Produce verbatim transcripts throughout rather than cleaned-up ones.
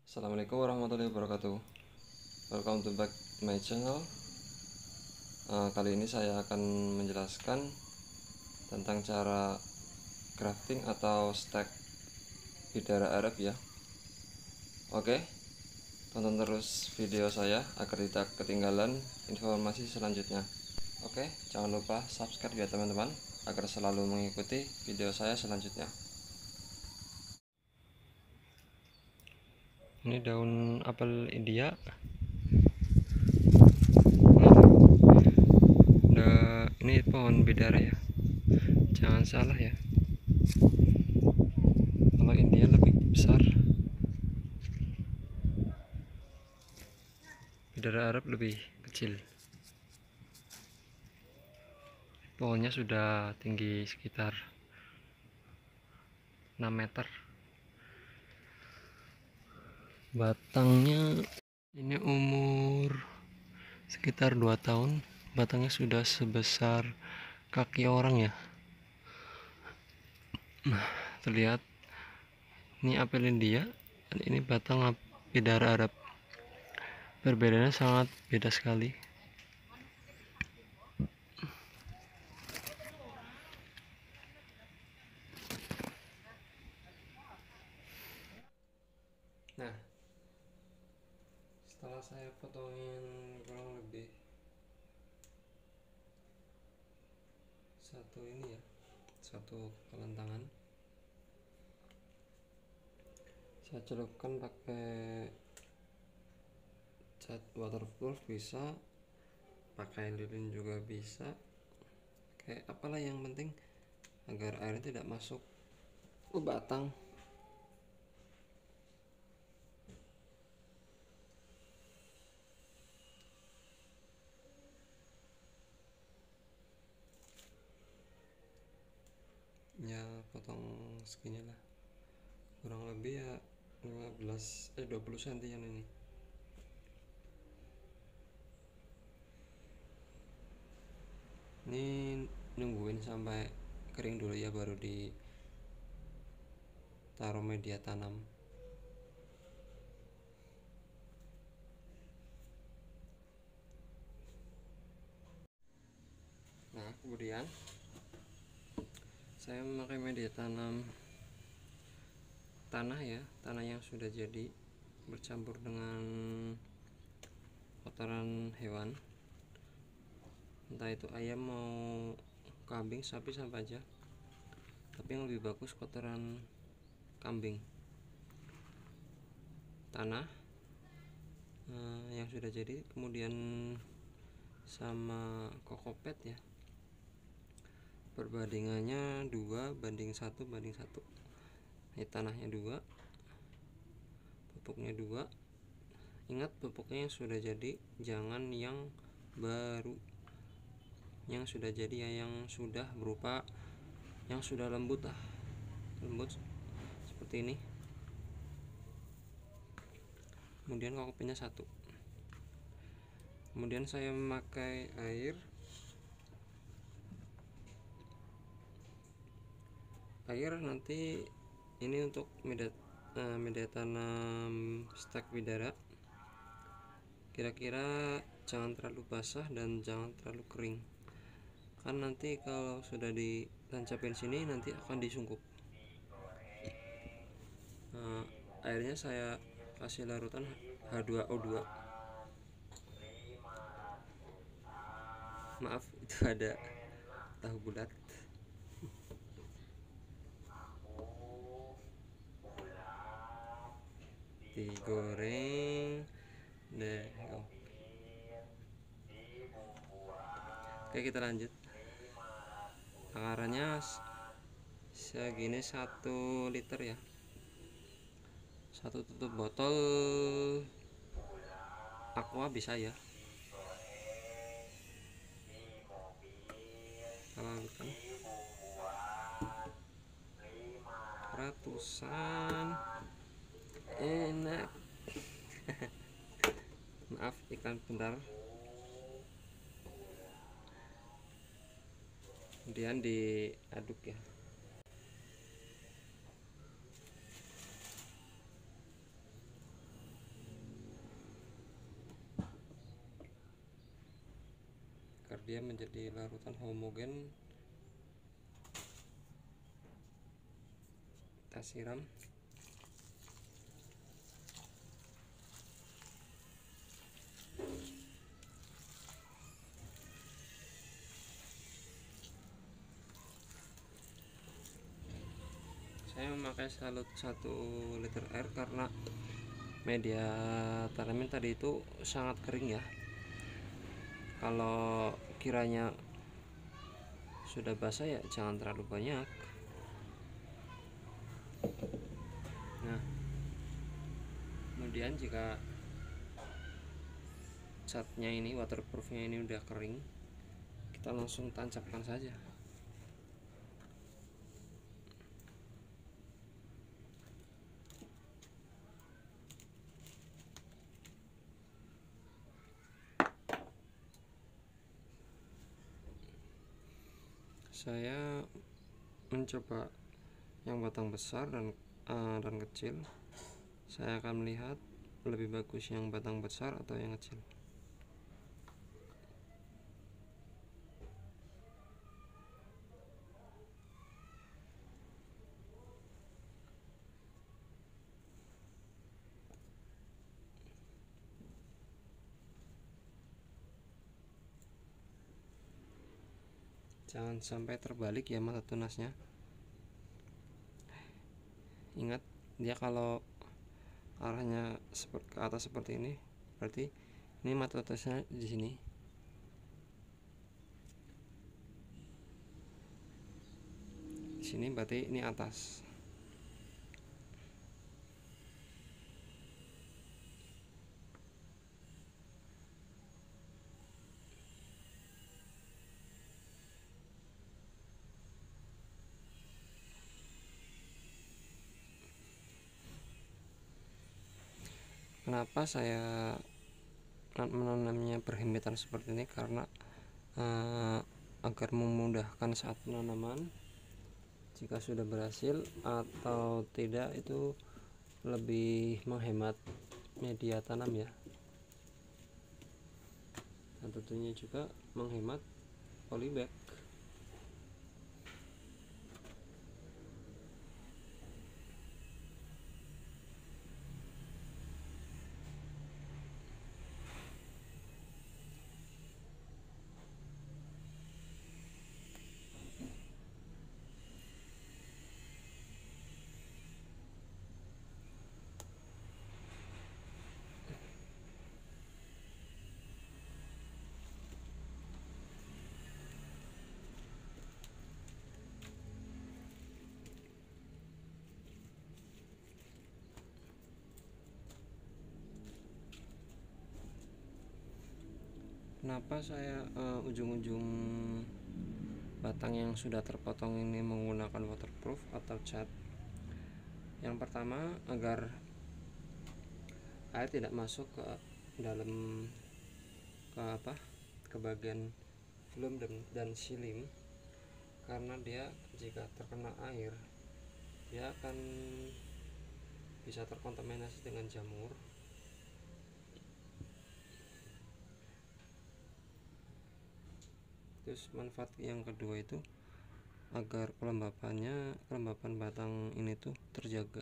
Assalamualaikum warahmatullahi wabarakatuh. Welcome to back my channel. Uh, kali ini saya akan menjelaskan tentang cara crafting atau stack bidara Arab ya. Oke, tonton terus video saya agar tidak ketinggalan informasi selanjutnya. Oke, jangan lupa subscribe ya teman-teman agar selalu mengikuti video saya selanjutnya. Ini daun apel India. Nah, ini pohon bidara ya. Jangan salah ya. Kalau India lebih besar, bidara Arab lebih kecil. Pohonnya sudah tinggi sekitar enam meter. Batangnya ini umur sekitar dua tahun. Batangnya sudah sebesar kaki orang ya. Nah, terlihat ini apel India dan ini batang bidara Arab. Perbedaannya sangat beda sekali. Nah, setelah saya potongin kurang lebih satu ini ya, satu kepalan tangan, saya celupkan pakai cat waterproof, bisa pakai lilin juga bisa, kayak apalah, yang penting agar airnya tidak masuk ke batang. Ya potong segini lah, kurang lebih ya lima belas eh dua puluh sentian ini. Ini nungguin sampai kering dulu ya, baru ditaruh media tanam. Nah, kemudian saya memakai media tanam tanah ya, tanah yang sudah jadi bercampur dengan kotoran hewan, entah itu ayam mau kambing, sapi, sama aja, tapi yang lebih bagus kotoran kambing. Tanah eh, yang sudah jadi, kemudian sama kokopet ya, perbandingannya dua banding satu banding satu. Ini tanahnya dua, pupuknya dua. Ingat, pupuknya yang sudah jadi, jangan yang baru. Yang sudah jadi ya, yang sudah berupa, yang sudah lembut lah, lembut seperti ini. Kemudian kokopetnya satu. Kemudian saya memakai air air nanti ini untuk media, eh, media tanam stek bidara. Kira-kira jangan terlalu basah dan jangan terlalu kering, kan nanti kalau sudah ditancapin sini nanti akan disungkup. Nah, airnya saya kasih larutan H dua O dua. Maaf, itu ada tahu bulat. Digoreng deh. Oke, kita lanjut. Takarannya segini satu liter ya, satu tutup botol aqua bisa ya. Lakukan ratusan, enak. Maaf, iklan bentar. Kemudian diaduk ya. dia menjadi larutan homogen. Kita siram. Saya memakai salut satu liter air karena media tanaman tadi itu sangat kering ya. Kalau kiranya sudah basah ya jangan terlalu banyak. Nah, kemudian jika catnya ini, waterproofnya ini udah kering, kita langsung tancapkan saja. Saya mencoba yang batang besar dan uh, dan kecil. Saya akan melihat lebih bagus yang batang besar atau yang kecil. Jangan sampai terbalik ya mata tunasnya. Ingat, dia kalau arahnya ke atas seperti ini, berarti ini mata tunasnya di sini. Di sini berarti ini atas. Kenapa saya menanamnya berhimpitan seperti ini? Karena uh, agar memudahkan saat penanaman. Jika sudah berhasil atau tidak itu lebih menghemat media tanam ya, dan tentunya juga menghemat polybag. Kenapa saya uh, ujung-ujung batang yang sudah terpotong ini menggunakan waterproof atau cat? Yang pertama, agar air tidak masuk ke dalam ke apa ke bagian film dan, dan silim, karena dia jika terkena air dia akan bisa terkontaminasi dengan jamur. Terus manfaat yang kedua itu agar kelembapannya kelembapan batang ini tuh terjaga.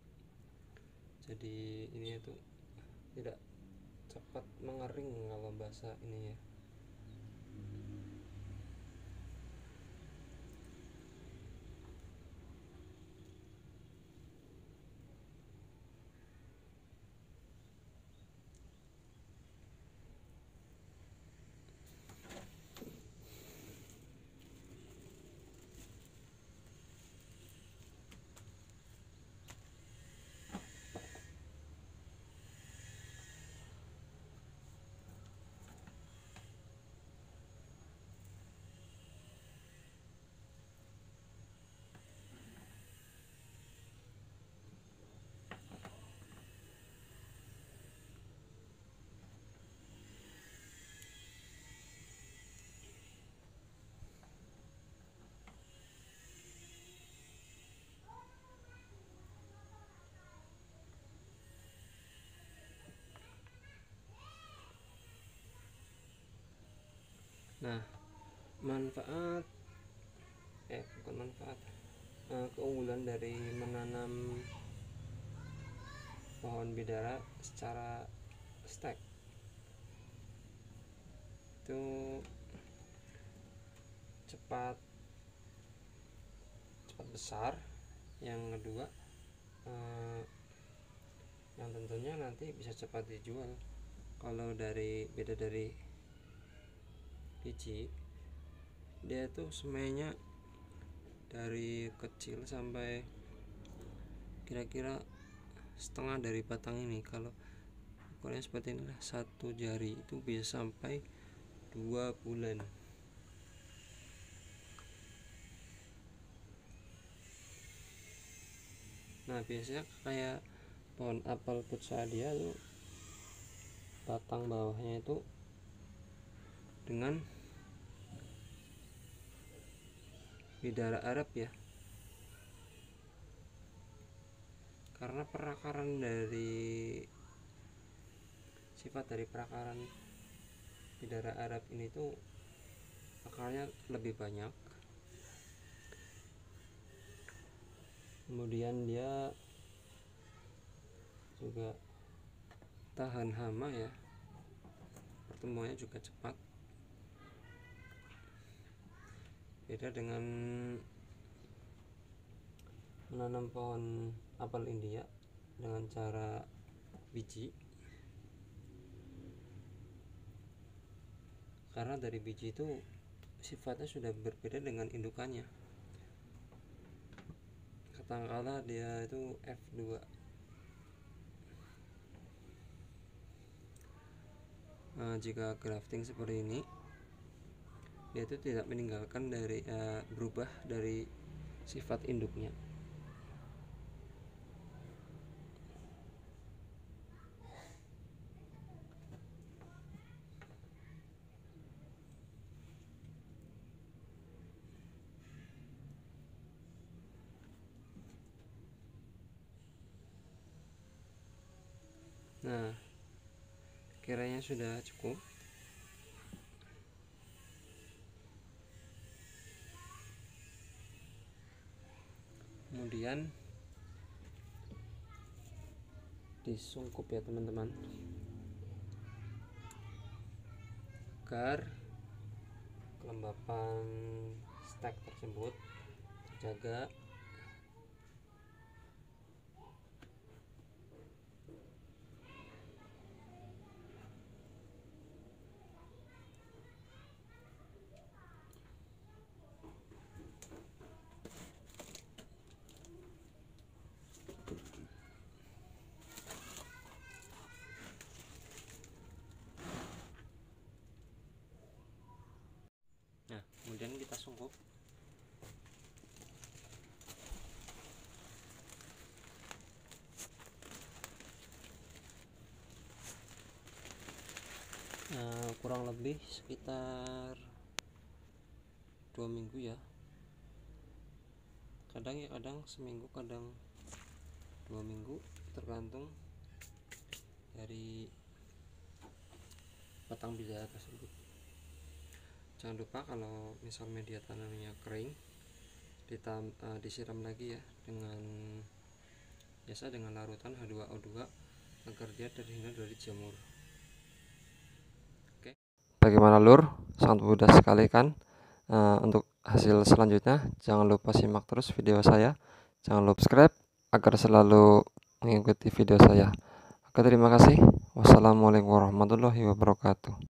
Jadi ini itu tidak cepat mengering kalau basah ini ya. Nah, manfaat eh bukan manfaat uh, keunggulan dari menanam pohon bidara secara stack itu cepat cepat besar. Yang kedua, uh, yang tentunya nanti bisa cepat dijual. Kalau dari beda dari biji, dia tuh semainya dari kecil sampai kira-kira setengah dari batang ini. Kalau ukurannya seperti ini, satu jari itu bisa sampai dua bulan. Nah, biasanya kayak pohon apel putsadia tuh batang bawahnya itu dengan bidara Arab ya, karena perakaran dari sifat dari perakaran bidara Arab ini tuh akarnya lebih banyak, kemudian dia juga tahan hama ya, pertumbuhannya juga cepat. Beda dengan menanam pohon apel India dengan cara biji, karena dari biji itu sifatnya sudah berbeda dengan indukannya. Kadangkala dia itu F dua. Nah, jika grafting seperti ini, dia itu tidak meninggalkan dari uh, berubah dari sifat induknya. Nah, kiranya sudah cukup. Kemudian disungkup ya teman-teman, agar kelembapan stek tersebut terjaga. Nah, kemudian kita sungkup. Nah, kurang lebih sekitar dua minggu ya. Kadang ya kadang seminggu, kadang dua minggu, tergantung dari batang bidara tersebut. Jangan lupa kalau misal media tanamnya kering, ditam, uh, disiram lagi ya dengan biasa dengan larutan H dua O dua agar dia terhindar dari jamur. Oke. Bagaimana lur? Sangat mudah sekali kan? Uh, untuk hasil selanjutnya jangan lupa simak terus video saya. Jangan lupa subscribe agar selalu mengikuti video saya. Oke, terima kasih. Wassalamualaikum warahmatullahi wabarakatuh.